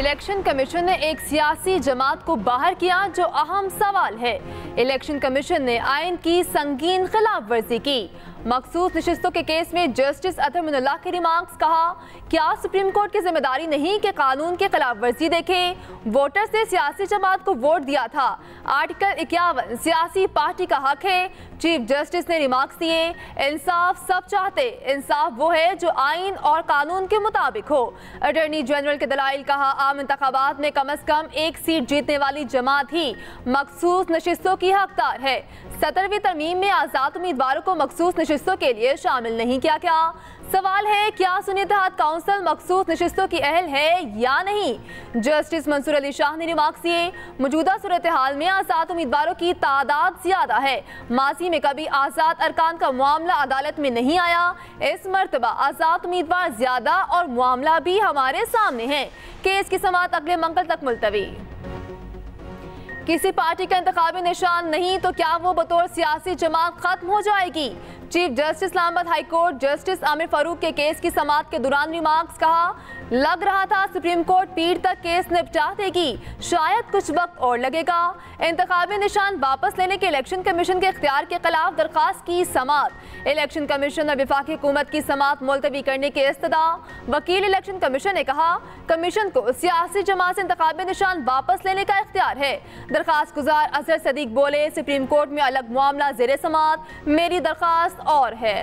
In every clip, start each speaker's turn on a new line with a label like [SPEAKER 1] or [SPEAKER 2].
[SPEAKER 1] Election commission نے ایک سیاسی جماعت کو باہر کیا جو اہم سوال ہے۔ الیکشن کمیشن نے آئین کی سنگین خلاف ورزی کی۔ مخصوص نشستوں کے کیس میں جسٹس اطہر من اللہ کے ریمارکس، کہا کیا سپریم کورٹ کی ذمہ داری نہیں کہ قانون کے خلاف ورزی دیکھے؟ ووٹرز نے سیاسی جماعت کو ووٹ دیا تھا۔ آرٹیکل 51 سیاسی پارٹی کا حق ہے۔ چیف جسٹس نے ریمارکس دیے، انصاف سب چاہتے، انصاف وہ ہے جو آئین اور قانون کے مطابق ہو۔ اٹارنی جنرل کے دلائل، کہا عام انتخابات میں کم از کم ایک سیٹ جیتنے والی جماعت ہی مخصوص نشستوں کی حقدار ہے۔ 17ویں ترمیم میں آزاد امیدواروں کو مخصوص نشستوں کے لیے شامل نہیں کیا گیا۔ سوال ہے کیا سنی اتحاد کونسل مخصوص نشستوں کی اہل ہے یا نہیں؟ جسٹس منصور علی شاہ نے ریمارکس دیے، موجودہ صورتحال میں آزاد امیدواروں کی تعداد زیادہ ہے۔ ماضی میں کبھی آزاد ارکان کا معاملہ عدالت میں نہیں آیا، اس مرتبہ آزاد امیدوار زیادہ اور معاملہ بھی ہمارے سامنے ہے۔ کیس کی سماعت اگلے منگل تک ملتوی۔ کسی پارٹی کا انتخابی نشان نہیں تو کیا وہ بطور سیاسی جماعت ختم ہو جائے گی؟ Chief justice Islamabad high court justice Aamir Farooq کے کیس کی سماعت کے دوران ریمارکس، کہا لگ رہا تھا سپریم کورٹ پیر تک کیس نپٹا دے گی، شاید کچھ وقت اور لگے گا۔ انتخابی نشان واپس لینے کے الیکشن کمیشن کے اختیار کے خلاف درخواست کی سماعت۔ الیکشن کمیشن اور وفاقی حکومت کی سماعت ملتوی کرنے کی استدعا۔ وکیل الیکشن کمیشن نے کہا کمیشن کو سیاسی جماعت سے انتخابی نشان واپس لینے کا اختیار ہے۔ درخواست گزار اظہر صدیق بولے، سپریم کورٹ میں الگ معاملہ زیر سماعت، میری درخواست اور ہے۔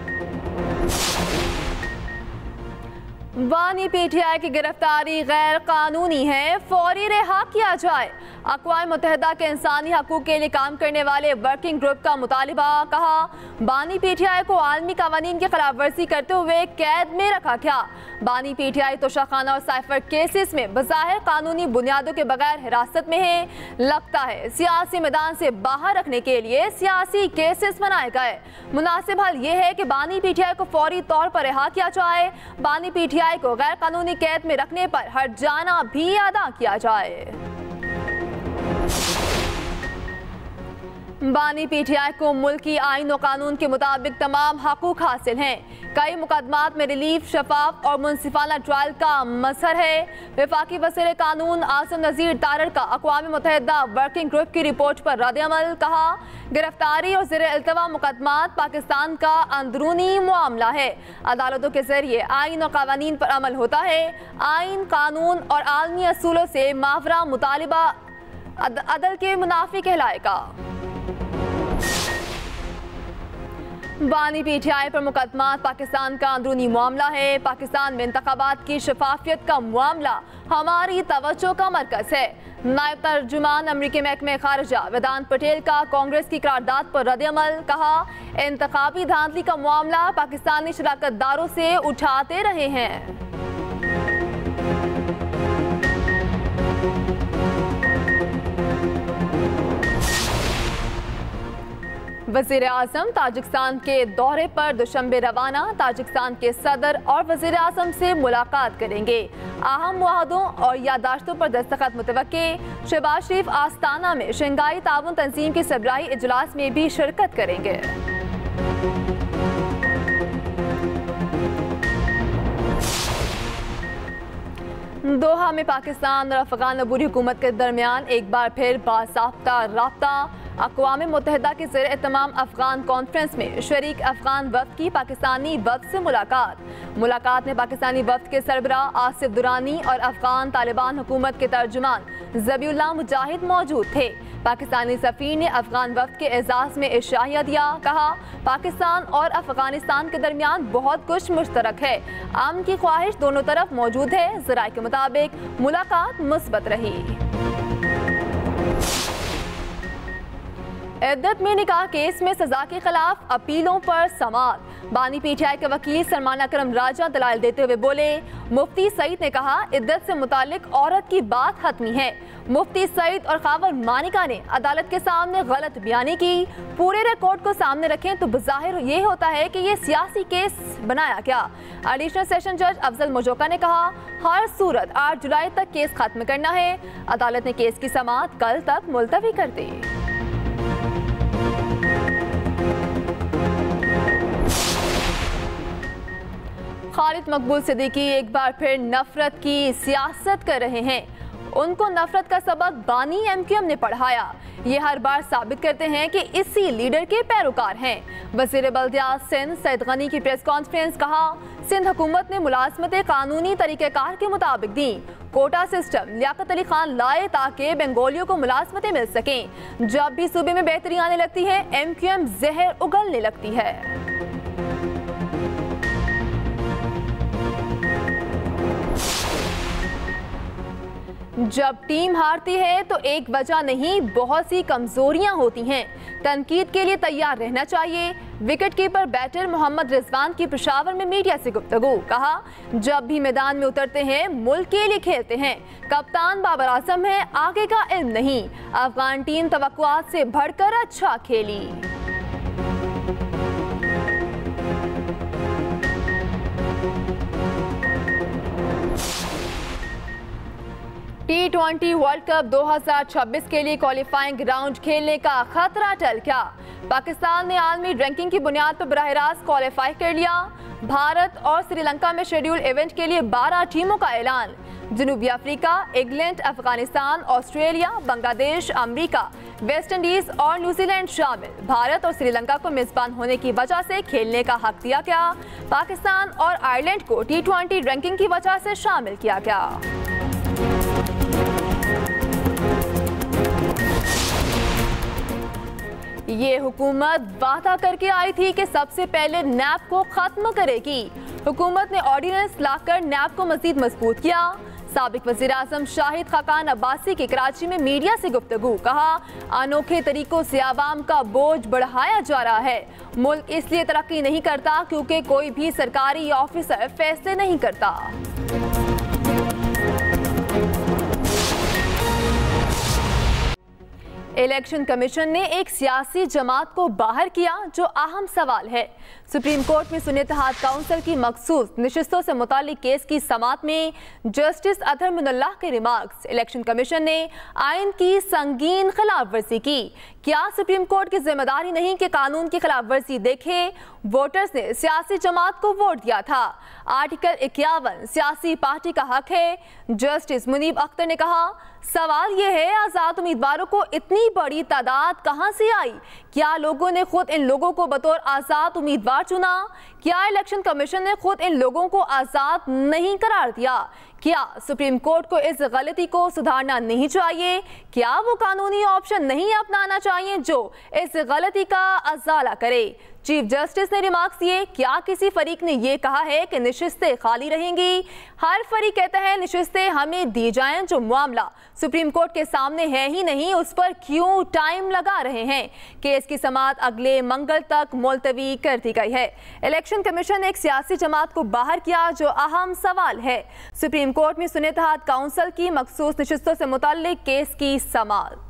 [SPEAKER 1] بانی پی ٹی آئی کی گرفتاری غیر قانونی ہے، فوری رہا کیا جائے۔ اقوام متحدہ کے انسانی حقوق کے لیے کام کرنے والے ورکنگ گروپ کا مطالبہ، کہا بانی پی ٹی آئی کو عالمی قوانین کی خلاف ورزی کرتے ہوئے قید میں رکھا گیا۔ بانی پی ٹی آئی توشہ خانہ اور سائفر کیسز میں بظاہر قانونی بنیادوں کے بغیر حراست میں ہے۔ لگتا ہے سیاسی میدان سے باہر رکھنے کے لیے سیاسی کیسز بنائے گئے۔ مناسب حل یہ ہے کہ بانی پی ٹی آئی کو فوری طور پر رہا کیا جائے۔ بانی پی ٹی آئی کو غیر قانونی قید میں رکھنے پر ہرجانہ بھی ادا کیا جائے۔ بانی پی ٹی آئی کو ملکی آئین و قانون کے مطابق تمام حقوق حاصل ہیں۔ کئی مقدمات میں ریلیف، شفاف اور منصفانہ ٹرائل کا مظہر ہے۔ وفاقی وزیر قانون عاصم نذیر تارڑ کا اقوام متحدہ ورکنگ گروپ کی رپورٹ پر رد عمل، کہا گرفتاری اور زیر التوا مقدمات پاکستان کا اندرونی معاملہ ہے۔ عدالتوں کے ذریعے آئین اور قوانین پر عمل ہوتا ہے۔ آئین، قانون اور عالمی اصولوں سے ماورا مطالبہ عدل کے منافی کہلائے گا۔ بانی پی ٹی آئی پر مقدمات پاکستان کا اندرونی معاملہ ہے۔ پاکستان میں انتخابات کی شفافیت کا معاملہ ہماری توجہ کا مرکز ہے۔ نائب ترجمان امریکی محکمہ خارجہ ویدانت پٹیل کا کانگریس کی قرارداد پر رد عمل، کہا انتخابی دھاندلی کا معاملہ پاکستانی شراکت داروں سے اٹھاتے رہے ہیں۔ وزیر اعظم تاجکستان کے دورے پر دوشنبے روانہ، تاجکستان کے صدر اور وزیر اعظم سے ملاقات کریں گے۔ اہم معاہدوں اور یادداشتوں پر دستخط متوقع۔ شہباز شریف آستانہ میں شنگھائی تعاون تنظیم کے سربراہی اجلاس میں بھی شرکت کریں گے۔ دوحہ میں پاکستان اور افغان عبوری حکومت کے درمیان ایک بار پھر باضابطہ رابطہ۔ اقوام متحدہ کے زیر اہتمام افغان کانفرنس میں شریک افغان وفد کی پاکستانی وفد سے ملاقات میں پاکستانی وفد کے سربراہ آصف درانی اور افغان طالبان حکومت کے ترجمان ذبیح اللہ مجاہد موجود تھے۔ پاکستانی سفیر نے افغان وفد کے اعزاز میں عشائیہ دیا، کہا پاکستان اور افغانستان کے درمیان بہت کچھ مشترک ہے، امن کی خواہش دونوں طرف موجود ہے۔ ذرائع کے مطابق ملاقات مثبت رہی۔ عدت میں نکاح کیس میں سزا کے خلاف اپیلوں پر سماعت۔ بانی پی ٹی آئی کے وکیل سلمان اکرم راجہ دلائل دیتے ہوئے بولے، مفتی سعید نے کہا عدت سے متعلق عورت کی بات حتمی ہے۔ مفتی سعید اور خاوند مانکہ نے عدالت کے سامنے غلط بیانی کی۔ پورے ریکارڈ کو سامنے رکھیں تو بظاہر یہ ہوتا ہے کہ یہ سیاسی کیس بنایا گیا۔ ایڈیشنل سیشن جج افضل مجوکا نے کہا ہر صورت 8 جولائی تک کیس ختم کرنا ہے۔ عدالت نے کیس کی سماعت کل تک ملتوی کر دی۔ خالد कायद मकबूल सिद्दीकी एक बार फिर नफरत की सियासत कर रहे हैं। उनको नफरत का सबक बानी MQM ने पढ़ाया। ये हर बार साबित करते हैं कि इसी लीडर के पैरोकार हैं। वज़ीर बल्दियात सिंध सईद गनी की प्रेस कॉन्फ्रेंस, कहा सिंध हुकूमत ने मुलाजमतें कानूनी तरीक़ेकार के मुताबिक दी। कोटा सिस्टम लियाकत अली खान लाए ताकि बंगालियों को मुलाजमतें मिल सकें। जब भी सूबे में बेहतरी आने लगती है MQM जहर उगलने लगती है। जब टीम हारती है तो एक वजह नहीं, बहुत सी कमजोरियां होती हैं। तनकीद के लिए तैयार रहना चाहिए। Wicket keeper batter Mohammad Rizwan की पेशावर में मीडिया से गुफ्तगू, कहा जब भी मैदान में उतरते हैं मुल्क के लिए खेलते हैं। कप्तान बाबर आजम है, आगे का इल्म नहीं। अफगान टीम तवक्कुआत से बढ़कर अच्छा खेली। T20 वर्ल्ड कप 2026 के लिए क्वालिफाइंग राउंड खेलने का खतरा टल गया। पाकिस्तान ने आलमी रैंकिंग की बुनियाद पर बराह रास्त क्वालिफाई कर लिया। भारत और श्रीलंका में शेड्यूल इवेंट के लिए 12 टीमों का ऐलान। जनूबी Africa, England, Afghanistan, Australia, Bangladesh, America, West Indies और न्यूजीलैंड शामिल। भारत और श्रीलंका को मेजबान होने की वजह से खेलने का हक दिया गया। पाकिस्तान और आयरलैंड को T20 रैंकिंग की वजह से शामिल किया गया। ये हुकूमत वादा करके आई थी कि सबसे पहले नैब को खत्म करेगी। हुकूमत ने ऑर्डिनेंस लाकर नैब को मजीद मजबूत किया। साबिक वज़ीर आज़म शाहिद खाकान अब्बासी की कराची में मीडिया से गुफ्तगू, कहा अनोखे तरीकों से आवाम का बोझ बढ़ाया जा रहा है। मुल्क इसलिए तरक्की नहीं करता क्योंकि कोई भी सरकारी ऑफिसर फैसले नहीं करता। इलेक्शन कमीशन ने एक सियासी जमात को बाहर किया जो अहम सवाल है। सुप्रीम कोर्ट में सुन्नी इत्तेहाद काउंसिल की मखसूस नशिस्तों से मुतालिक केस की समाअत में जस्टिस अतहर मिनल्लाह के रिमार्क्स, इलेक्शन कमीशन ने आइन की संगीन खिलाफ वर्जी की। क्या सुप्रीम कोर्ट की जिम्मेदारी नहीं कि कानून की खिलाफ वर्जी देखे? वोटर्स ने सियासी जमात को वोट दिया था। आर्टिकल 51 सियासी पार्टी का हक है। जस्टिस मुनीब अख्तर ने कहा सवाल यह है आज़ाद उम्मीदवारों को इतनी बड़ी तादाद कहां से आई? क्या लोगों ने खुद इन लोगों को बतौर आज़ाद उम्मीदवार चुना? क्या इलेक्शन कमीशन ने खुद इन लोगों को आज़ाद नहीं करार दिया? क्या सुप्रीम कोर्ट को इस गलती को सुधारना नहीं चाहिए? क्या वो कानूनी ऑप्शन नहीं अपनाना चाहिए जो इस गलती का अजाला करे? चीफ जस्टिस ने रिमार्क्स दिए, क्या किसी फरीक ने यह कहा है कि नशिस्तें खाली रहेंगी? हर फरीक कहता है नशिस्तें हमें दी जाएं। जो मामला सुप्रीम कोर्ट के सामने है ही नहीं, उस पर क्यों टाइम लगा रहे हैं? केस की समाअत अगले मंगल तक मुलतवी कर दी गई है। इलेक्शन कमीशन ने एक सियासी जमात को बाहर किया जो अहम सवाल है। सुप्रीम कोर्ट में सुन्नी इत्तेहाद काउंसिल की मखसूस नशिस्तों से मुताल्लिक केस की समाअत।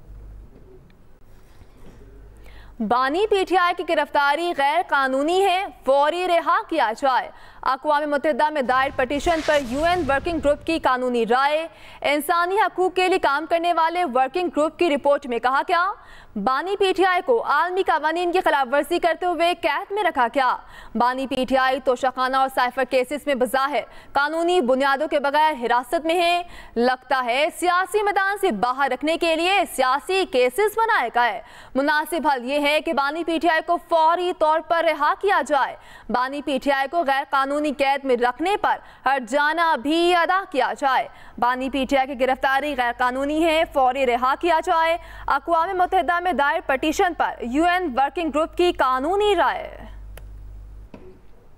[SPEAKER 1] बानी PTI की गिरफ्तारी गैर कानूनी है, फौरी रिहा किया जाए। अक़वाम मुत्तहिदा में दायर पटिशन पर UN वर्किंग ग्रुप की कानूनी राय। इंसानी हकूक़ के लिए काम करने वाले वर्किंग ग्रुप की रिपोर्ट में कहा गया बानी PTI को आलमी कानून की खिलाफ वर्जी करते हुए कैद में रखा गया। बानी PTI तोशाखाना और साइफर केसेस में बज़ाहिर कानूनी बुनियादों के बगैर हिरासत में है। लगता है सियासी मैदान से बाहर रखने के लिए सियासी केसेस बनाया गया। मुनासिब हल ये है कि बानी PTI को फौरी तौर पर रिहा किया जाए। बानी PTI को गैर कानूनी कैद में रखने पर हर्जाना भी अदा किया जाए। बानी PTI की गिरफ्तारी गैर कानूनी है, फौरी रिहा किया जाए। अक़वाम मुत्तहिदा में दायर पटिशन पर UN वर्किंग ग्रुप की कानूनी राय।